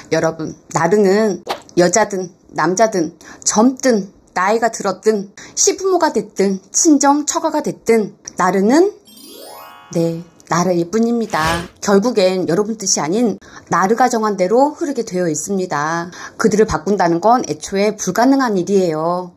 여러분, 나르는 여자든 남자든 젊든 나이가 들었든 시부모가 됐든 친정 처가가 됐든 나르는 나르일 뿐입니다. 결국엔 여러분 뜻이 아닌 나르가 정한 대로 흐르게 되어 있습니다. 그들을 바꾼다는 건 애초에 불가능한 일이에요.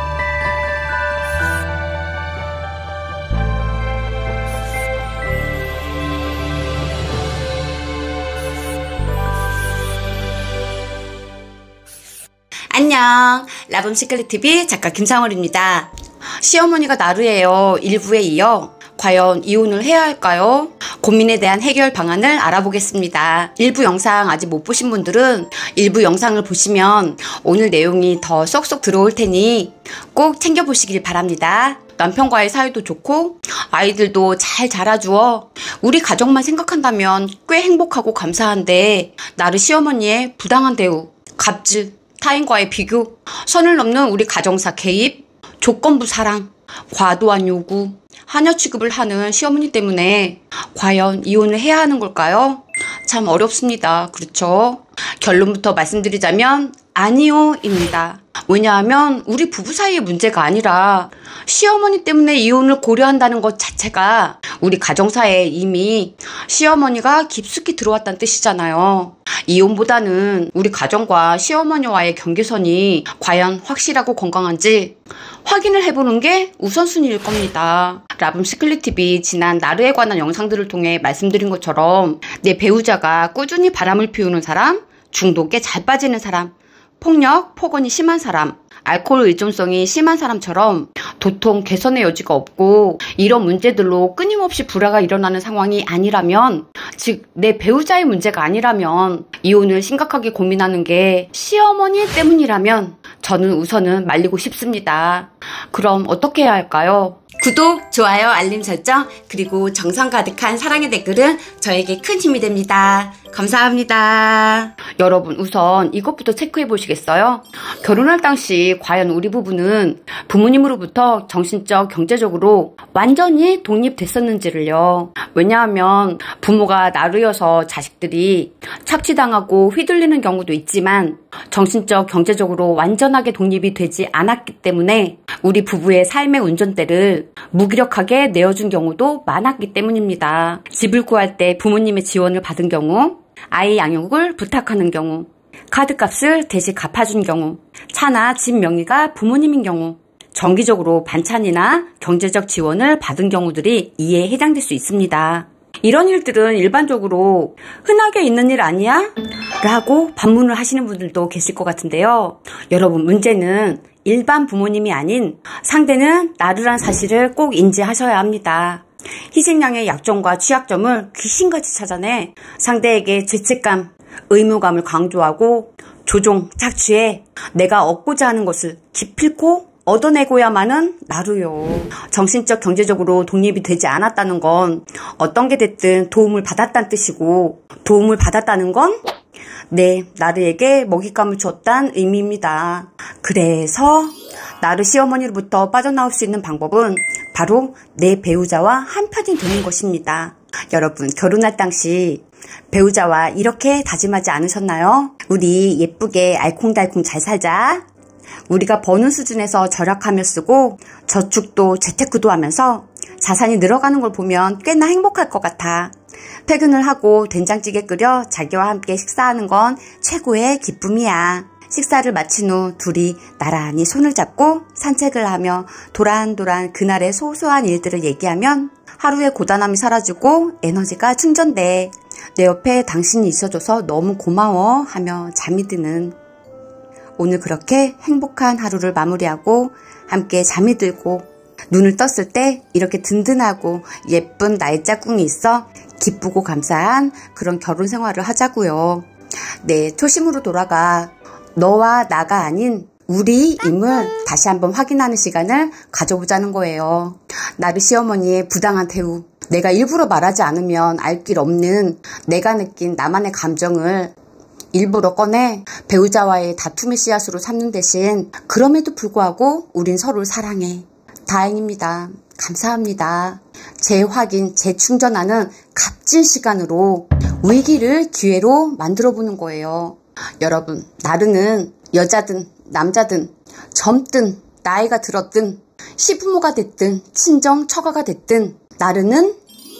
안녕, 라붐시클릿TV 작가 김상월입니다. 시어머니가 나르예요 1부에 이어 과연 이혼을 해야 할까요? 고민에 대한 해결 방안을 알아보겠습니다. 1부 영상 아직 못 보신 분들은 1부 영상을 보시면 오늘 내용이 더 쏙쏙 들어올 테니 꼭 챙겨보시길 바랍니다. 남편과의 사이도 좋고 아이들도 잘 자라주어 우리 가족만 생각한다면 꽤 행복하고 감사한데 나르 시어머니의 부당한 대우, 갑질, 타인과의 비교, 선을 넘는 우리 가정사 개입, 조건부 사랑, 과도한 요구, 하녀 취급을 하는 시어머니 때문에 과연 이혼을 해야 하는 걸까요? 참 어렵습니다. 그렇죠? 결론부터 말씀드리자면 아니요입니다. 왜냐하면 우리 부부 사이의 문제가 아니라 시어머니 때문에 이혼을 고려한다는 것 자체가 우리 가정사에 이미 시어머니가 깊숙이 들어왔다는 뜻이잖아요. 이혼보다는 우리 가정과 시어머니와의 경계선이 과연 확실하고 건강한지 확인을 해보는 게 우선순위일 겁니다. 라붐시클릿TV 지난 나르에 관한 영상들을 통해 말씀드린 것처럼 내 배우자가 꾸준히 바람을 피우는 사람, 중독에 잘 빠지는 사람, 폭력, 폭언이 심한 사람, 알코올 의존성이 심한 사람처럼 도통 개선의 여지가 없고 이런 문제들로 끊임없이 불화가 일어나는 상황이 아니라면, 즉 내 배우자의 문제가 아니라면, 이혼을 심각하게 고민하는 게 시어머니 때문이라면 저는 우선은 말리고 싶습니다. 그럼 어떻게 해야 할까요? 구독, 좋아요, 알림 설정, 그리고 정성 가득한 사랑의 댓글은 저에게 큰 힘이 됩니다. 감사합니다. 여러분, 우선 이것부터 체크해 보시겠어요? 결혼할 당시 과연 우리 부부는 부모님으로부터 정신적, 경제적으로 완전히 독립됐었는지를요. 왜냐하면 부모가 나르여서 자식들이 착취당하고 휘둘리는 경우도 있지만 정신적, 경제적으로 완전하게 독립이 되지 않았기 때문에 우리 부부의 삶의 운전대를 무기력하게 내어준 경우도 많았기 때문입니다. 집을 구할 때 부모님의 지원을 받은 경우, 아이 양육을 부탁하는 경우, 카드값을 대신 갚아준 경우, 차나 집 명의가 부모님인 경우, 정기적으로 반찬이나 경제적 지원을 받은 경우들이 이에 해당될 수 있습니다. 이런 일들은 일반적으로 흔하게 있는 일 아니야? 라고 반문을 하시는 분들도 계실 것 같은데요. 여러분, 문제는 일반 부모님이 아닌 상대는 나르란 사실을 꼭 인지하셔야 합니다. 희생양의 약점과 취약점을 귀신같이 찾아내 상대에게 죄책감, 의무감을 강조하고 조종, 착취해 내가 얻고자 하는 것을 기필코 얻어내고야만은 나르요. 정신적, 경제적으로 독립이 되지 않았다는 건 어떤 게 됐든 도움을 받았다는 뜻이고, 도움을 받았다는 건 나르에게 먹잇감을 줬다는 의미입니다. 그래서 나르 시어머니로부터 빠져나올 수 있는 방법은 바로 내 배우자와 한편이 되는 것입니다. 여러분, 결혼할 당시 배우자와 이렇게 다짐하지 않으셨나요? 우리 예쁘게 알콩달콩 잘 살자. 우리가 버는 수준에서 절약하며 쓰고 저축도 재테크도 하면서 자산이 늘어가는 걸 보면 꽤나 행복할 것 같아. 퇴근을 하고 된장찌개 끓여 자기와 함께 식사하는 건 최고의 기쁨이야. 식사를 마친 후 둘이 나란히 손을 잡고 산책을 하며 도란도란 그날의 소소한 일들을 얘기하면 하루의 고단함이 사라지고 에너지가 충전돼. 내 옆에 당신이 있어줘서 너무 고마워 하며 잠이 드는, 오늘 그렇게 행복한 하루를 마무리하고 함께 잠이 들고 눈을 떴을 때 이렇게 든든하고 예쁜 나의 짝꿍이 있어 기쁘고 감사한 그런 결혼 생활을 하자고요. 초심으로 돌아가 너와 나가 아닌 우리임을 다시 한번 확인하는 시간을 가져보자는 거예요. 나르 시어머니의 부당한 대우, 내가 일부러 말하지 않으면 알 길 없는 내가 느낀 나만의 감정을 일부러 꺼내 배우자와의 다툼의 씨앗으로 삼는 대신 그럼에도 불구하고 우린 서로를 사랑해. 다행입니다. 감사합니다. 재확인, 재충전하는 값진 시간으로 위기를 기회로 만들어 보는 거예요. 여러분, 나르는 여자든 남자든 젊든 나이가 들었든 시부모가 됐든 친정 처가가 됐든 나르는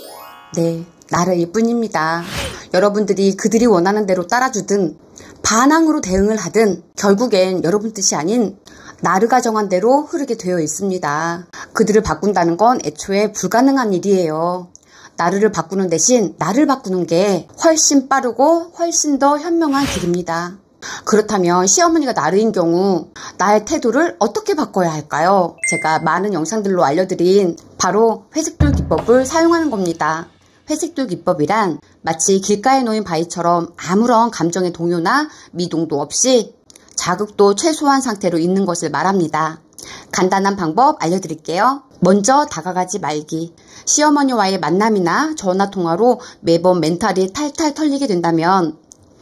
나르일 뿐입니다. 여러분들이 그들이 원하는 대로 따라주든 반항으로 대응을 하든 결국엔 여러분 뜻이 아닌 나르가 정한 대로 흐르게 되어 있습니다. 그들을 바꾼다는 건 애초에 불가능한 일이에요. 나르를 바꾸는 대신 나를 바꾸는 게 훨씬 빠르고 훨씬 더 현명한 길입니다. 그렇다면 시어머니가 나르인 경우 나의 태도를 어떻게 바꿔야 할까요? 제가 많은 영상들로 알려드린 바로 회색돌 기법을 사용하는 겁니다. 회색돌 기법이란 마치 길가에 놓인 바위처럼 아무런 감정의 동요나 미동도 없이 자극도 최소한 상태로 있는 것을 말합니다. 간단한 방법 알려드릴게요. 먼저 다가가지 말기. 시어머니와의 만남이나 전화통화로 매번 멘탈이 탈탈 털리게 된다면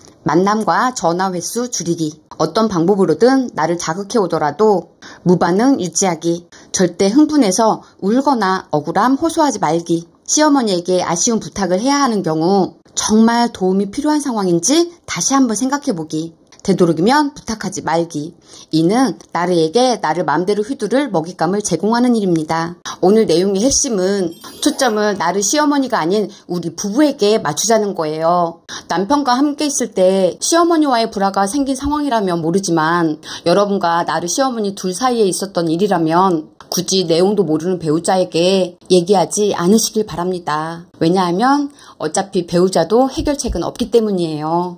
만남과 전화 횟수 줄이기. 어떤 방법으로든 나를 자극해 오더라도 무반응 유지하기. 절대 흥분해서 울거나 억울함 호소하지 말기. 시어머니에게 아쉬운 부탁을 해야 하는 경우 정말 도움이 필요한 상황인지 다시 한번 생각해보기. 되도록이면 부탁하지 말기. 이는 나르에게 나를 마음대로 휘두를 먹잇감을 제공하는 일입니다. 오늘 내용의 핵심은 초점을 나르 시어머니가 아닌 우리 부부에게 맞추자는 거예요. 남편과 함께 있을 때 시어머니와의 불화가 생긴 상황이라면 모르지만 여러분과 나르 시어머니 둘 사이에 있었던 일이라면 굳이 내용도 모르는 배우자에게 얘기하지 않으시길 바랍니다. 왜냐하면 어차피 배우자도 해결책은 없기 때문이에요.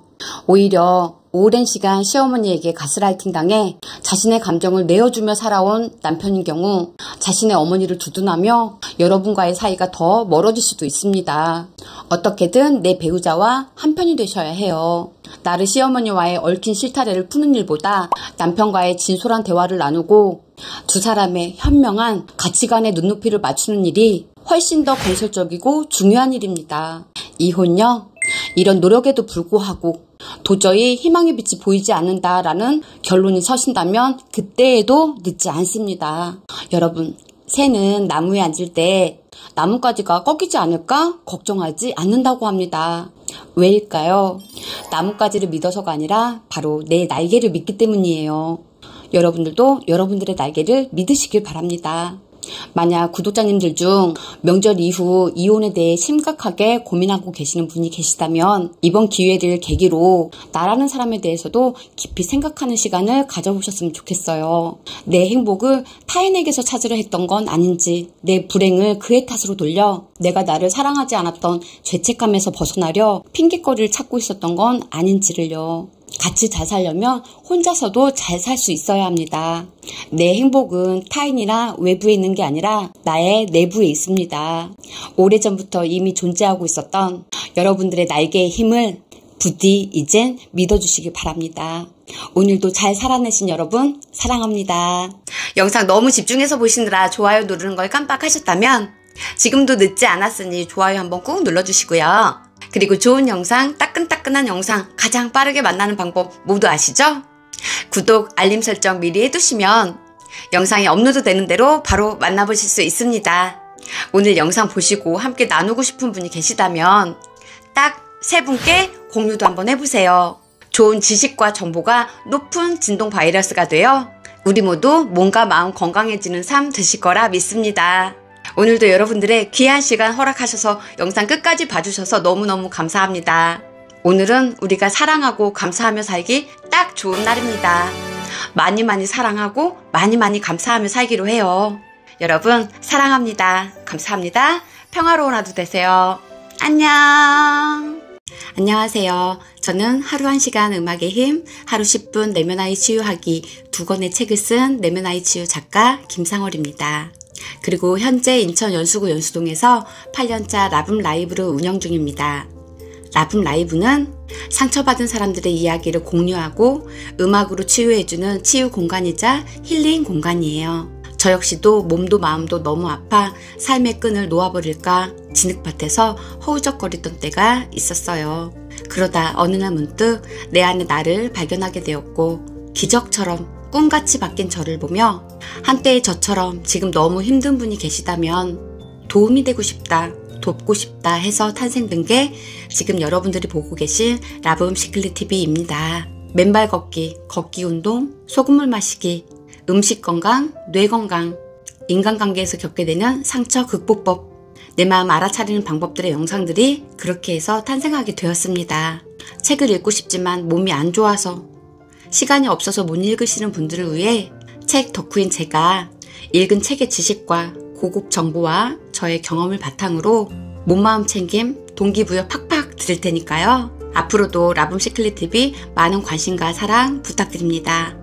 오히려 오랜 시간 시어머니에게 가스라이팅 당해 자신의 감정을 내어주며 살아온 남편인 경우 자신의 어머니를 두둔하며 여러분과의 사이가 더 멀어질 수도 있습니다. 어떻게든 내 배우자와 한편이 되셔야 해요. 나르 시어머니와의 얽힌 실타래를 푸는 일보다 남편과의 진솔한 대화를 나누고 두 사람의 현명한 가치관의 눈높이를 맞추는 일이 훨씬 더 건설적이고 중요한 일입니다. 이혼요? 이런 노력에도 불구하고 도저히 희망의 빛이 보이지 않는다라는 결론이 서신다면 그때에도 늦지 않습니다. 여러분, 새는 나무에 앉을 때 나뭇가지가 꺾이지 않을까 걱정하지 않는다고 합니다. 왜일까요? 나뭇가지를 믿어서가 아니라 바로 내 날개를 믿기 때문이에요. 여러분들도 여러분들의 날개를 믿으시길 바랍니다. 만약 구독자님들 중 명절 이후 이혼에 대해 심각하게 고민하고 계시는 분이 계시다면 이번 기회를 계기로 나라는 사람에 대해서도 깊이 생각하는 시간을 가져보셨으면 좋겠어요. 내 행복을 타인에게서 찾으려 했던 건 아닌지, 내 불행을 그의 탓으로 돌려 내가 나를 사랑하지 않았던 죄책감에서 벗어나려 핑계거리를 찾고 있었던 건 아닌지를요. 같이 잘 살려면 혼자서도 잘 살 수 있어야 합니다. 내 행복은 타인이나 외부에 있는 게 아니라 나의 내부에 있습니다. 오래전부터 이미 존재하고 있었던 여러분들의 날개의 힘을 부디 이젠 믿어주시기 바랍니다. 오늘도 잘 살아내신 여러분 사랑합니다. 영상 너무 집중해서 보시느라 좋아요 누르는 걸 깜빡하셨다면 지금도 늦지 않았으니 좋아요 한번 꾹 눌러주시고요. 그리고 좋은 영상, 따끈따끈한 영상 가장 빠르게 만나는 방법 모두 아시죠? 구독, 알림 설정 미리 해두시면 영상이 업로드 되는 대로 바로 만나보실 수 있습니다. 오늘 영상 보시고 함께 나누고 싶은 분이 계시다면 딱 3분께 공유도 한번 해보세요. 좋은 지식과 정보가 높은 진동 바이러스가 되어 우리 모두 몸과 마음 건강해지는 삶 되실 거라 믿습니다. 오늘도 여러분들의 귀한 시간 허락하셔서 영상 끝까지 봐주셔서 너무너무 감사합니다. 오늘은 우리가 사랑하고 감사하며 살기 딱 좋은 날입니다. 많이 많이 사랑하고 많이 많이 감사하며 살기로 해요. 여러분 사랑합니다. 감사합니다. 평화로운 하루 되세요. 안녕. 안녕하세요. 저는 하루 1시간 음악의 힘, 하루 10분 내면 아이 치유하기 2권의 책을 쓴 내면 아이 치유 작가 김상월입니다. 그리고 현재 인천 연수구 연수동에서 8년차 라붐 라이브를 운영 중입니다. 라붐 라이브는 상처받은 사람들의 이야기를 공유하고 음악으로 치유해주는 치유 공간이자 힐링 공간이에요. 저 역시도 몸도 마음도 너무 아파 삶의 끈을 놓아버릴까 진흙밭에서 허우적거리던 때가 있었어요. 그러다 어느 날 문득 내 안에 나를 발견하게 되었고 기적처럼 꿈같이 바뀐 저를 보며 한때의 저처럼 지금 너무 힘든 분이 계시다면 도움이 되고 싶다, 돕고 싶다 해서 탄생된 게 지금 여러분들이 보고 계신 라붐 시클릿 TV입니다. 맨발 걷기, 걷기 운동, 소금물 마시기, 음식 건강, 뇌 건강, 인간관계에서 겪게 되는 상처 극복법, 내 마음 알아차리는 방법들의 영상들이 그렇게 해서 탄생하게 되었습니다. 책을 읽고 싶지만 몸이 안 좋아서, 시간이 없어서 못 읽으시는 분들을 위해 책 덕후인 제가 읽은 책의 지식과 고급 정보와 저의 경험을 바탕으로 몸마음 챙김, 동기부여 팍팍 드릴 테니까요. 앞으로도 라붐 시클릿TV 많은 관심과 사랑 부탁드립니다.